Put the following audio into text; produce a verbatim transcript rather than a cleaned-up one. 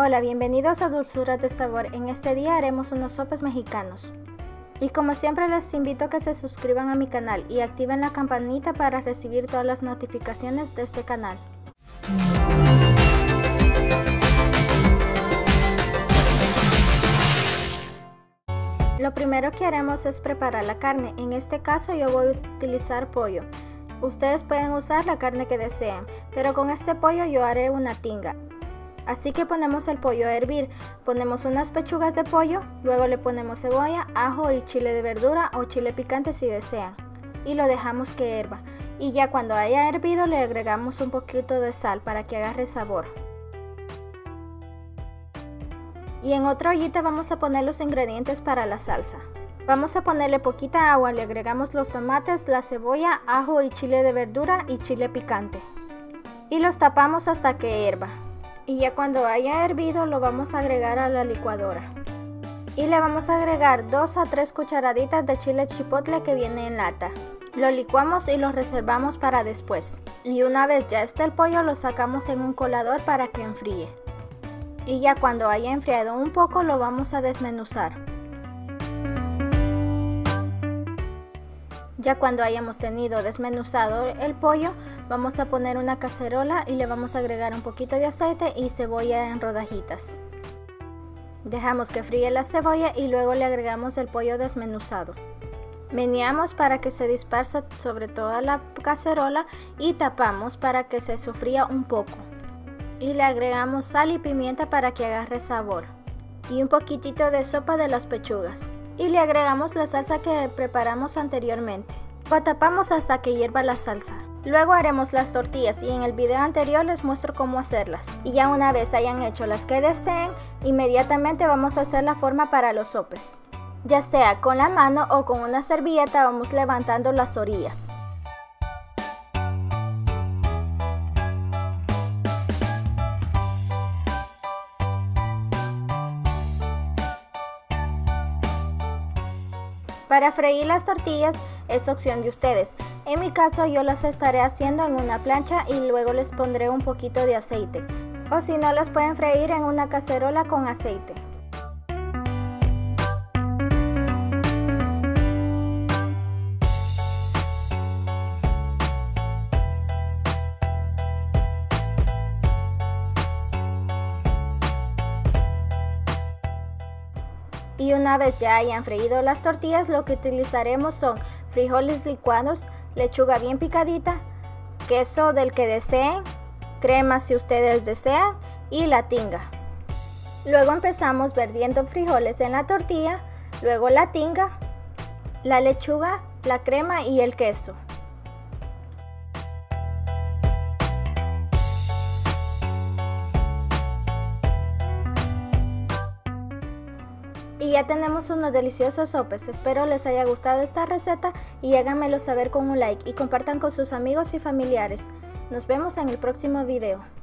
Hola, bienvenidos a Dulzuras de Sabor. En este día haremos unos sopes mexicanos. Y como siempre les invito a que se suscriban a mi canal y activen la campanita para recibir todas las notificaciones de este canal. Lo primero que haremos es preparar la carne. En este caso yo voy a utilizar pollo. Ustedes pueden usar la carne que deseen, pero con este pollo yo haré una tinga. Así que ponemos el pollo a hervir, ponemos unas pechugas de pollo, luego le ponemos cebolla, ajo y chile de verdura o chile picante si desean. Y lo dejamos que hierva. Y ya cuando haya hervido le agregamos un poquito de sal para que agarre sabor. Y en otra ollita vamos a poner los ingredientes para la salsa. Vamos a ponerle poquita agua, le agregamos los tomates, la cebolla, ajo y chile de verdura y chile picante. Y los tapamos hasta que hierva. Y ya cuando haya hervido lo vamos a agregar a la licuadora. Y le vamos a agregar dos a tres cucharaditas de chile chipotle que viene en lata. Lo licuamos y lo reservamos para después. Y una vez ya esté el pollo lo sacamos en un colador para que enfríe. Y ya cuando haya enfriado un poco lo vamos a desmenuzar. Ya cuando hayamos tenido desmenuzado el pollo, vamos a poner una cacerola y le vamos a agregar un poquito de aceite y cebolla en rodajitas. Dejamos que fríe la cebolla y luego le agregamos el pollo desmenuzado. Meneamos para que se disperse sobre toda la cacerola y tapamos para que se sofría un poco. Y le agregamos sal y pimienta para que agarre sabor. Y un poquitito de sopa de las pechugas. Y le agregamos la salsa que preparamos anteriormente. Lo tapamos hasta que hierva la salsa. Luego haremos las tortillas y en el video anterior les muestro cómo hacerlas. Y ya una vez hayan hecho las que deseen, inmediatamente vamos a hacer la forma para los sopes. Ya sea con la mano o con una servilleta vamos levantando las orillas. Para freír las tortillas es opción de ustedes. En mi caso yo las estaré haciendo en una plancha y luego les pondré un poquito de aceite. O si no, las pueden freír en una cacerola con aceite. Y una vez ya hayan freído las tortillas, lo que utilizaremos son frijoles licuados, lechuga bien picadita, queso del que deseen, crema si ustedes desean y la tinga. Luego empezamos vertiendo frijoles en la tortilla, luego la tinga, la lechuga, la crema y el queso. Y ya tenemos unos deliciosos sopes. Espero les haya gustado esta receta y háganmelo saber con un like y compartan con sus amigos y familiares. Nos vemos en el próximo video.